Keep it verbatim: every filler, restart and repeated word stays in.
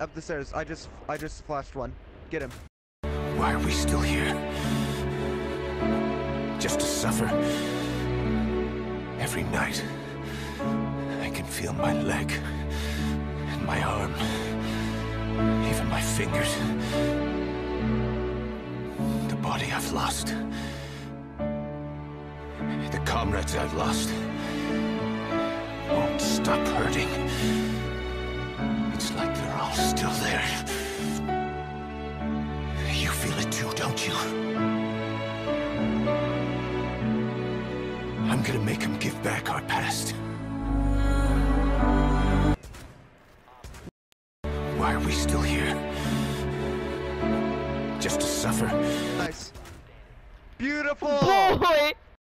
up the stairs. I just I just flashed one. Get him. Why are we still here? Just to suffer? Every night, I can feel my leg, and my arm, even my fingers. The body I've lost. The comrades I've lost. Won't stop hurting. It's like they're all still there. You feel it too, don't you? I'm gonna make them give back our past. Why are we still here? Just to suffer? Nice. Beautiful! Boy!